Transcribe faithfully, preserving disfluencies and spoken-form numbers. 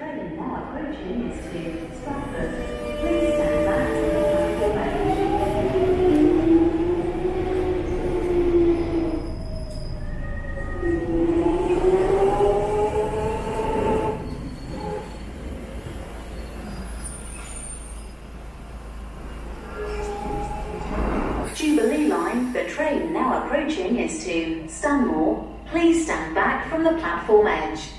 train now approaching is to Stratford. Please stand back to the platform edge. Jubilee line, the train now approaching is to Stanmore. Please stand back from the platform edge.